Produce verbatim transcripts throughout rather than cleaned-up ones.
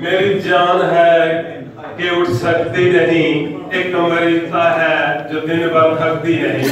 मेरी जान है कि उठ सकती नहीं, एक मरीज़ा है जो दिन भर थकती नहीं।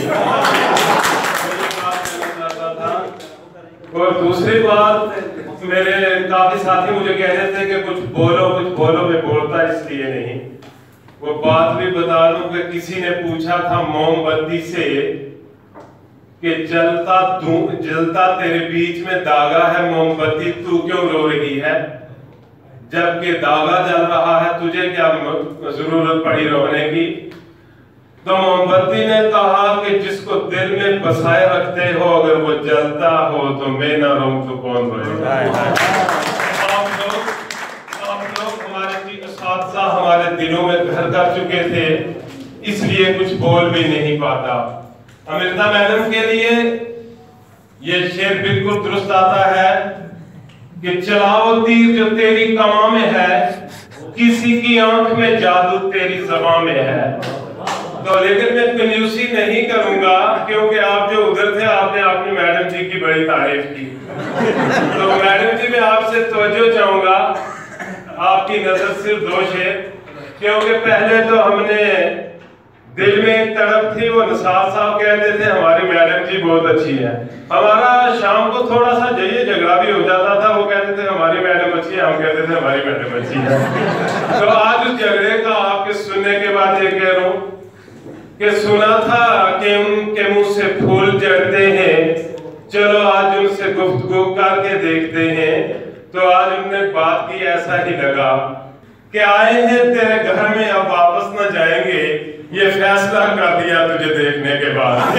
और दूसरी बात, मेरे काफी साथी मुझे कह रहे थे कि कुछ बोलो कुछ बोलो, मैं बोलता इसलिए नहीं। वो बात भी बता दूं कि किसी ने पूछा था मोमबत्ती से कि जलता जलता तेरे बीच में दागा है मोमबत्ती, तू क्यों रो रही है? जबकि दागा जल रहा है, तुझे क्या जरूरत पड़ी रोने की? तो मोमबत्ती ने कहा कि जिसको दिल में बसाए रखते हो, अगर वो जलता हो तो मैं ना रहूं तो कौन रोएगा? आप लोग आप लोग हमारे साथ हमारे दिलों में घर कर चुके थे, इसलिए कुछ बोल भी नहीं पाता। अमृता मैडम के लिए ये शेर बिल्कुल दुरुस्त आता है कि चलाओ तीर जो तेरी कमा में है, किसी की आंख में जादू तेरी ज़बान में है। तो लेकिन मैं कंजूसी नहीं करूंगा, क्योंकि आप जो उधर थे आपने आपने मैडम जी की बड़ी तारीफ की। तो मैडम जी मैं आपसे तवज्जो चाहूंगा, आपकी नजर सिर्फ दो शेर, क्योंकि पहले तो हमने दिल में एक तड़प थी, वो निसार साहब कहते थे हमारी मैडम जी बहुत अच्छी है। हमारा शाम को थोड़ा सा जइए झगड़ा भी हो जाता था, वो कहते थे हमारी मैडम अच्छी है, हम कहते थे हमारी मैडम अच्छी है। तो आज उस झगड़े का आपके सुनने के बाद ये कह रहा हूँ कि सुना था कि उनके मुंह से फूल झड़ते हैं, चलो आज उनसे गुफ्तगू करके देखते हैं। तो आज उनने बात की, ऐसा ही लगा कि आए हैं तेरे घर में अब वापस न जाएंगे, ये फैसला कर दिया तुझे देखने के बाद।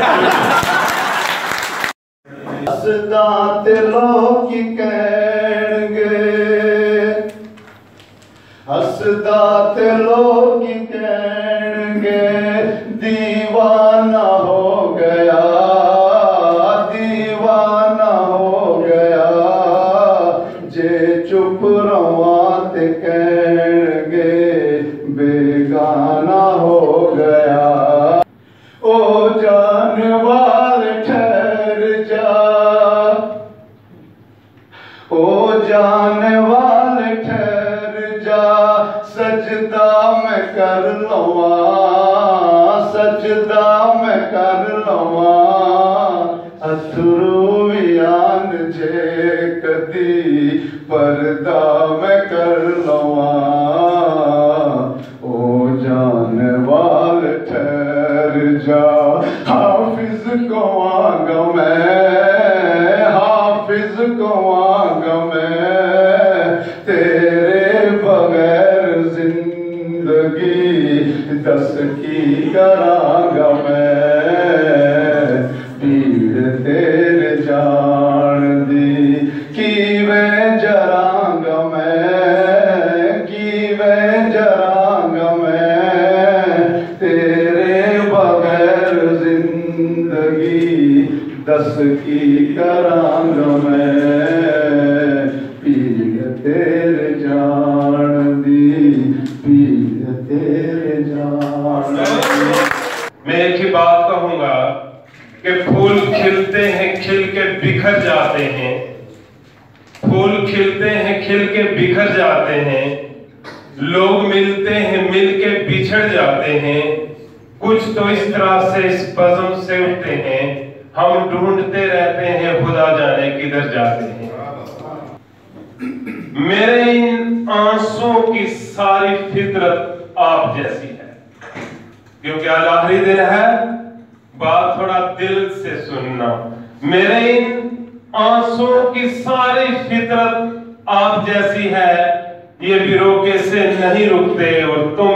हसदा ते लोग कहणगे, हसदा ते लोग कहणगे दीवाना हो गया, दीवाना हो गया। जे चुप रवा ते कहणगे बेगाना हो गया। ओ जानवर ठहर जा, ओ जानवर ठहर जा, सजदा मैं कर लवा, सजदा मैं कर लवा। अथरू यान जे कदी पर्दा मैं कर लवा। ओ जानवर ठहर जा, हाफिज को आगा मैं, हाफिज को आगा मैं। तेरे बगैर जिंदगी दस की करांगा मैं। पीड़ तेरे जान दी की मैं जरांगा मैं, की मैं जरांगा मैं। तेरे बगैर जिंदगी दस की करांगा मैं। पीड़ तेरे जान दी, पीड़ तेरे जान दी। मैं एक ही बात कहूंगा कि फूल खिलते हैं खिल के बिखर जाते हैं, फूल खिलते हैं खिल के बिखर जाते हैं। लोग मिलते हैं मिल के बिछड़ जाते हैं। कुछ तो इस तरह से इस बज़म से उठते हैं, हम ढूंढते रहते हैं खुदा जाने किधर जाते हैं। मेरे इन आंसुओं की सारी फितरत आप जैसी है, क्योंकि आज आखिरी दिन है, बात थोड़ा दिल से सुनना। मेरे इन आंसुओं की सारी फितरत आप जैसी है, ये भी रोके से नहीं रुकते और तुम